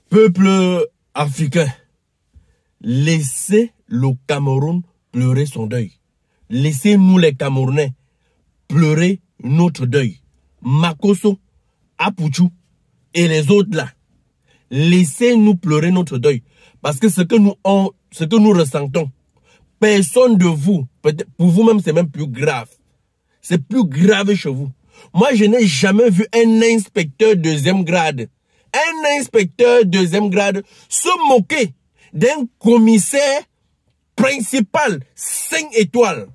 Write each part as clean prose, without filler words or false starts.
Peuple africain, laissez le Cameroun pleurer son deuil. Laissez-nous les Camerounais pleurer notre deuil. Makosso, Apuchou et les autres là. Laissez-nous pleurer notre deuil. Parce que ce que nous ressentons, personne de vous, peut-être pour vous-même c'est même plus grave. C'est plus grave chez vous. Moi je n'ai jamais vu un inspecteur deuxième grade se moquer d'un commissaire principal 5 étoiles.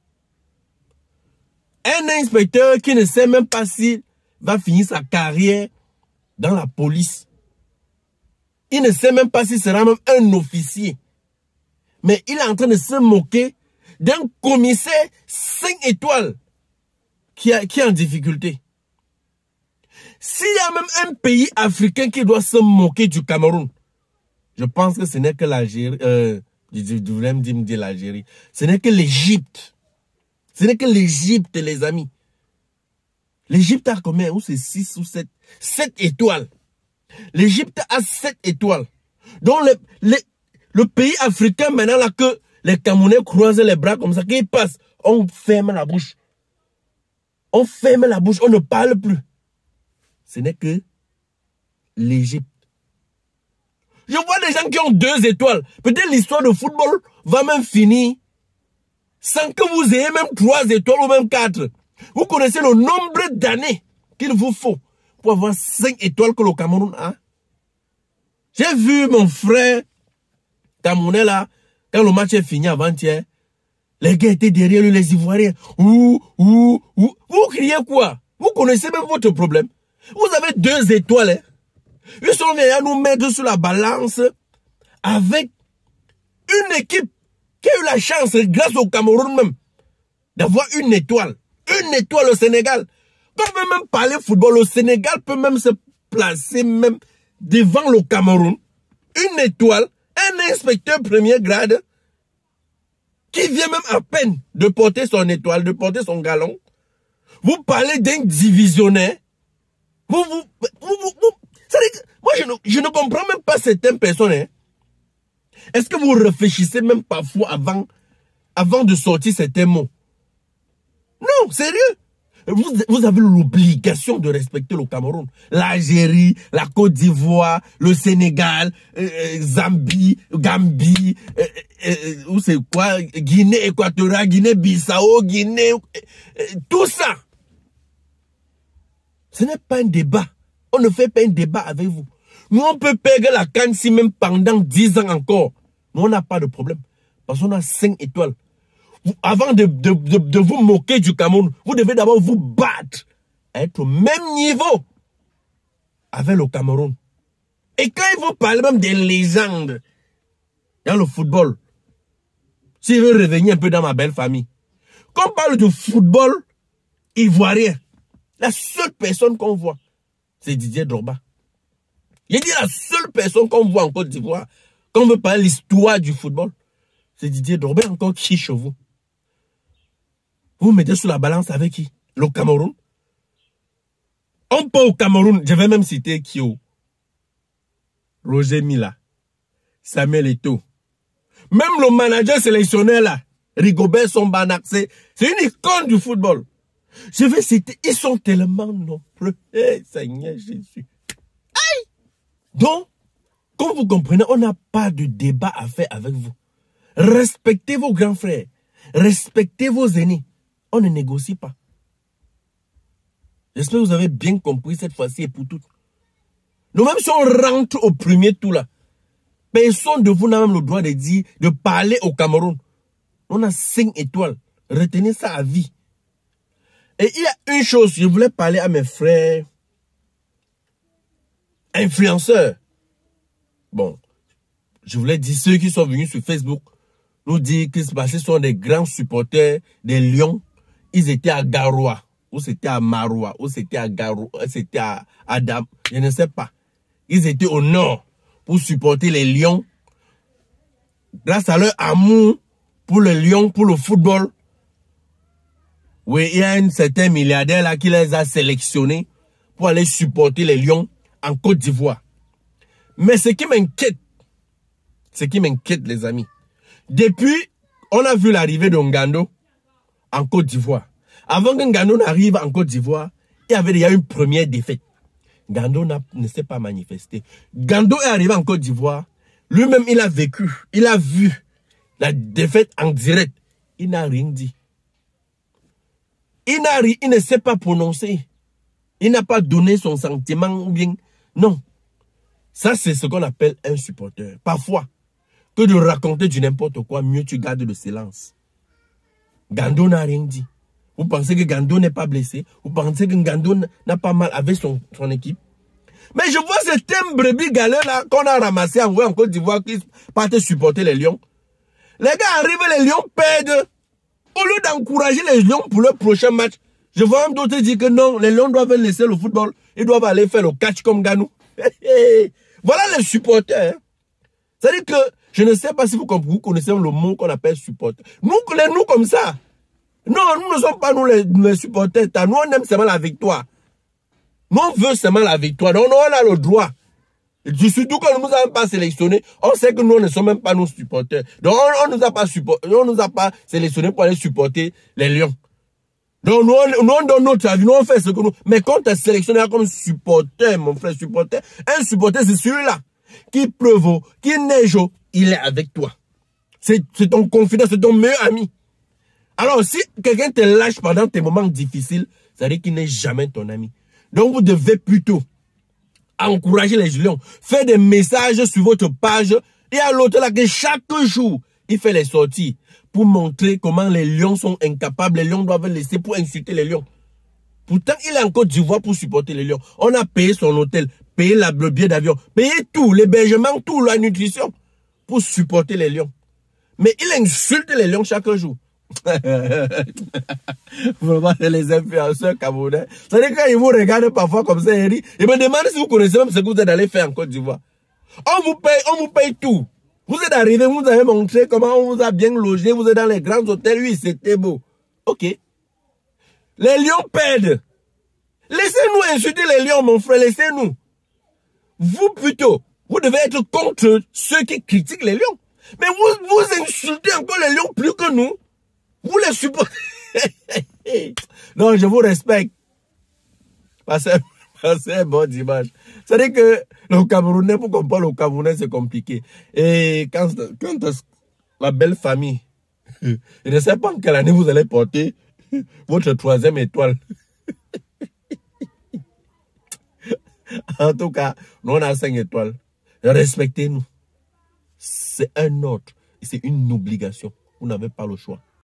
Un inspecteur qui ne sait même pas s'il va finir sa carrière dans la police. Il ne sait même pas s'il sera même un officier. Mais il est en train de se moquer d'un commissaire 5 étoiles qui est en difficulté. S'il y a même un pays africain qui doit se moquer du Cameroun, je pense que ce n'est que l'Algérie. Je voulais me dire l'Algérie. Ce n'est que l'Égypte. Ce n'est que l'Égypte, les amis. L'Égypte a combien? Ou c'est 6 ou 7? 7 étoiles. L'Égypte a 7 étoiles. Donc le pays africain maintenant là que les Camerounais croisent les bras comme ça, qu'ils passent, on ferme la bouche. On ferme la bouche, on ne parle plus. Ce n'est que l'Égypte. Je vois des gens qui ont 2 étoiles. Peut-être l'histoire de football va même finir sans que vous ayez même 3 étoiles ou même 4. Vous connaissez le nombre d'années qu'il vous faut pour avoir 5 étoiles que le Cameroun a. J'ai vu mon frère Camerounais là, quand le match est fini avant-hier, les gars étaient derrière lui, les Ivoiriens. Vous criez quoi? Vous connaissez même votre problème. Vous avez 2 étoiles. Hein? Ils sont venus à nous mettre sur la balance avec une équipe qui a eu la chance, grâce au Cameroun même, d'avoir une étoile. Une étoile au Sénégal. Quand on peut même parler football, le Sénégal peut même se placer même devant le Cameroun. Une étoile, un inspecteur premier grade qui vient même à peine de porter son étoile, de porter son galon. Vous parlez d'un divisionnaire. Moi, je ne comprends même pas certaines personnes. Hein. Est-ce que vous réfléchissez même parfois avant de sortir certains mots? Non, sérieux. Vous avez l'obligation de respecter le Cameroun. L'Algérie, la Côte d'Ivoire, le Sénégal, Zambie, Gambie, où c'est quoi, Guinée équatoriale, Guinée-Bissau, Guinée, tout ça. Ce n'est pas un débat. On ne fait pas un débat avec vous. Nous, on peut perdre la CAN si même pendant 10 ans encore. Nous, on n'a pas de problème. Parce qu'on a 5 étoiles. Avant de vous moquer du Cameroun, vous devez d'abord vous battre à être au même niveau avec le Cameroun. Et quand il vous parle même des légendes dans le football, s'il veut revenir un peu dans ma belle famille, quand on parle du football ivoirien, la seule personne qu'on voit, c'est Didier Drogba. Il dit la seule personne qu'on voit en Côte d'Ivoire, quand on veut parler de l'histoire du football, c'est Didier Drogba encore qui chez vous. Vous mettez sur la balance avec qui? Le Cameroun. On peut au Cameroun, je vais même citer Kyo, Roger Mila, Samuel Eto'o. Même le manager sélectionneur là, Rigobert Song-Banak, c'est une icône du football. Je vais citer, ils sont tellement nombreux. Hey, Seigneur Jésus. Aïe! Donc, comme vous comprenez, on n'a pas de débat à faire avec vous. Respectez vos grands frères. Respectez vos aînés. On ne négocie pas. J'espère que vous avez bien compris cette fois-ci et pour toutes. Nous, même si on rentre au premier tour là, personne de vous n'a même le droit de dire, de parler au Cameroun. On a 5 étoiles. Retenez ça à vie. Et il y a une chose, je voulais parler à mes frères influenceurs. Bon, je voulais dire ceux qui sont venus sur Facebook, nous dire que ce sont des grands supporters des Lions. Ils étaient à Garoua, ou c'était à Maroua, ou c'était à Garoua, c'était à Adam, je ne sais pas. Ils étaient au nord pour supporter les Lions. Grâce à leur amour pour les Lions, pour le football. Oui, il y a un certain milliardaire là qui les a sélectionnés pour aller supporter les Lions en Côte d'Ivoire. Mais ce qui m'inquiète, les amis, depuis, on a vu l'arrivée de Ngando en Côte d'Ivoire. Avant que Ngando n'arrive en Côte d'Ivoire, il y avait déjà une première défaite. Ngando ne s'est pas manifesté. Ngando est arrivé en Côte d'Ivoire. Lui-même, il a vécu, il a vu la défaite en direct. Il n'a rien dit. Il ne s'est pas prononcé. Il n'a pas donné son sentiment ou bien... Non. Ça, c'est ce qu'on appelle un supporter. Parfois, que de raconter du n'importe quoi, mieux tu gardes le silence. Ngando n'a rien dit. Vous pensez que Ngando n'est pas blessé? Vous pensez que Ngando n'a pas mal avec son équipe? Mais je vois ce thème brebis galeux là qu'on a ramassé en Côte d'Ivoire qui partent supporter les Lions. Les gars arrivent, les Lions perdent. Au lieu d'encourager les Lions pour le prochain match, je vois même d'autres dire que non, les Lions doivent laisser le football. Ils doivent aller faire le catch comme Ganou. Voilà les supporters. Hein. C'est-à-dire que, je ne sais pas si vous connaissez le mot qu'on appelle supporter. Nous comme ça. Non, nous ne sommes pas nous les supporters. Nous, on aime seulement la victoire. Nous, on veut seulement la victoire. Donc, on a le droit. Surtout quand nous n'avons pas sélectionné, on sait que nous ne sommes même pas nos supporters. Donc, on nous a pas sélectionné pour aller supporter les Lions. Donc, nous, on donne notre avis, nous, on fait ce que nous... Mais quand tu es sélectionné comme supporter, mon frère, supporter, un supporter, c'est celui-là. Qui pleuve, qui neige, il est avec toi. C'est ton confident, c'est ton meilleur ami. Alors, si quelqu'un te lâche pendant tes moments difficiles, ça veut dire qu'il n'est jamais ton ami. Donc, vous devez plutôt encourager les Lions, faire des messages sur votre page. Et à l'autre là, que chaque jour, il fait les sorties pour montrer comment les Lions sont incapables. Les Lions doivent laisser pour insulter les Lions. Pourtant, il est en Côte d'Ivoire pour supporter les Lions. On a payé son hôtel, payé le billet d'avion, payé tout, l'hébergement, tout, la nutrition, pour supporter les Lions. Mais il insulte les Lions chaque jour. Vraiment, les influenceurs camerounais. C'est-à-dire quand ils vous regardent parfois comme ça, ils me demandent si vous connaissez même ce que vous êtes allé faire en Côte d'Ivoire. On vous paye tout. Vous êtes arrivé, vous avez montré comment on vous a bien logé, vous êtes dans les grands hôtels, oui, c'était beau. Ok. Les Lions perdent. Laissez-nous insulter les Lions, mon frère, laissez-nous. Vous plutôt, vous devez être contre ceux qui critiquent les Lions. Mais vous insultez encore les Lions plus que nous. Vous les supportez. Non, je vous respecte. Passez un bon dimanche. C'est-à-dire que le Camerounais, pour comprendre le Camerounais, c'est compliqué. Et quand la belle famille, je ne sais pas en quelle année vous allez porter votre 3e étoile. En tout cas, nous on a 5 étoiles. Respectez-nous. C'est un ordre. C'est une obligation. Vous n'avez pas le choix.